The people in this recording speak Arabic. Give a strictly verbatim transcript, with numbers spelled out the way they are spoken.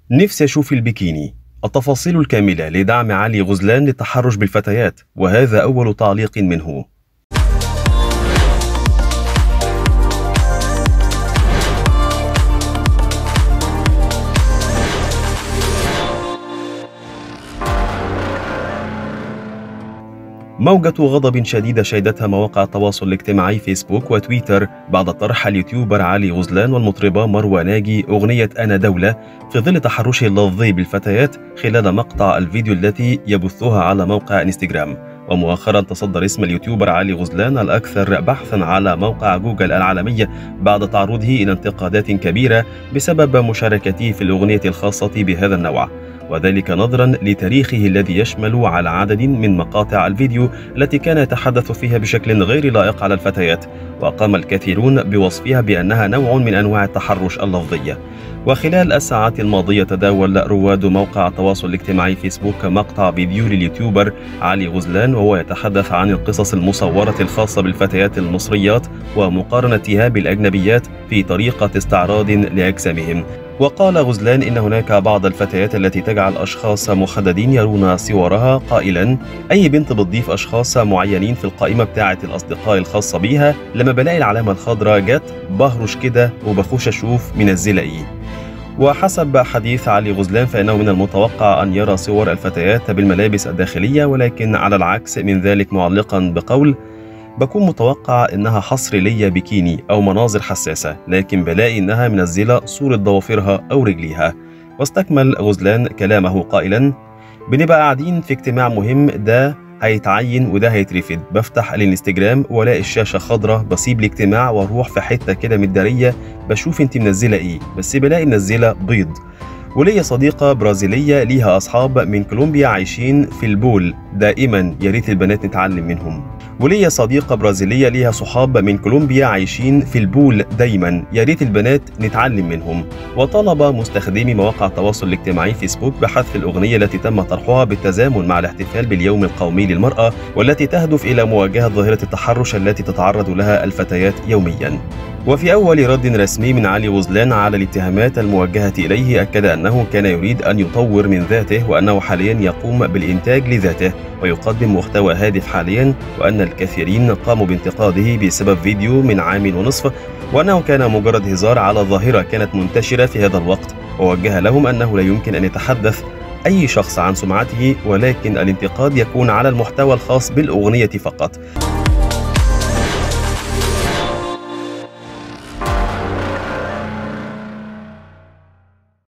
نفسي أشوف البيكيني. التفاصيل الكاملة لدعم علي غزلان للتحرش بالفتيات، وهذا أول تعليق منه. موجة غضب شديدة شهدتها مواقع التواصل الاجتماعي فيسبوك وتويتر بعد طرح اليوتيوبر علي غزلان والمطربة مروى ناجي أغنية أنا دولة في ظل تحرشه اللفظي بالفتيات خلال مقطع الفيديو التي يبثها على موقع انستجرام. ومؤخرا تصدر اسم اليوتيوبر علي غزلان الأكثر بحثا على موقع جوجل العالمي بعد تعرضه إلى انتقادات كبيرة بسبب مشاركته في الأغنية الخاصة بهذا النوع، وذلك نظرا لتاريخه الذي يشمل على عدد من مقاطع الفيديو التي كان يتحدث فيها بشكل غير لائق على الفتيات، وقام الكثيرون بوصفها بأنها نوع من أنواع التحرش اللفظي. وخلال الساعات الماضية تداول رواد موقع التواصل الاجتماعي فيسبوك مقطع فيديو لليوتيوبر علي غزلان وهو يتحدث عن القصص المصورة الخاصة بالفتيات المصريات ومقارنتها بالأجنبيات في طريقة استعراض لأجسامهم. وقال غزلان إن هناك بعض الفتيات التي تجعل أشخاص محددين يرون صورها، قائلا: أي بنت بتضيف أشخاص معينين في القائمة بتاعة الأصدقاء الخاصة بيها، لما بلاقي العلامة الخضراء جت بهرش كده وبخش أشوف منزلة إيه. وحسب حديث علي غزلان فإنه من المتوقع أن يرى صور الفتيات بالملابس الداخلية، ولكن على العكس من ذلك معلقا بقول: بكون متوقع إنها حصر ليا بيكيني أو مناظر حساسة، لكن بلاقي إنها منزلة صورة ضوافرها أو رجليها. واستكمل غزلان كلامه قائلا: بنبقى قاعدين في اجتماع مهم، ده هيتعين وده هيترفد، بفتح الانستجرام والاقي الشاشة خضراء، بسيب الاجتماع واروح في حتة كده متدارية بشوف انت منزلة ايه، بس بلاقي منزلة بيض. وليا صديقة برازيلية ليها أصحاب من كولومبيا عايشين في البول دائما، يا ريت البنات نتعلم منهم. وليا صديقة برازيلية ليها صحاب من كولومبيا عايشين في البول دايما، يا ريت البنات نتعلم منهم. وطلب مستخدمي مواقع التواصل الاجتماعي فيسبوك بحذف الأغنية التي تم طرحها بالتزامن مع الاحتفال باليوم القومي للمرأة، والتي تهدف إلى مواجهة ظاهرة التحرش التي تتعرض لها الفتيات يوميا. وفي أول رد رسمي من علي غزلان على الاتهامات الموجهة إليه، أكد أنه كان يريد أن يطور من ذاته، وأنه حاليا يقوم بالإنتاج لذاته ويقدم محتوى هادف حاليا، وأن الكثيرين قاموا بانتقاده بسبب فيديو من عام ونصف، وأنه كان مجرد هزار على ظاهرة كانت منتشرة في هذا الوقت. ووجه لهم أنه لا يمكن أن يتحدث أي شخص عن سمعته، ولكن الانتقاد يكون على المحتوى الخاص بالأغنية فقط.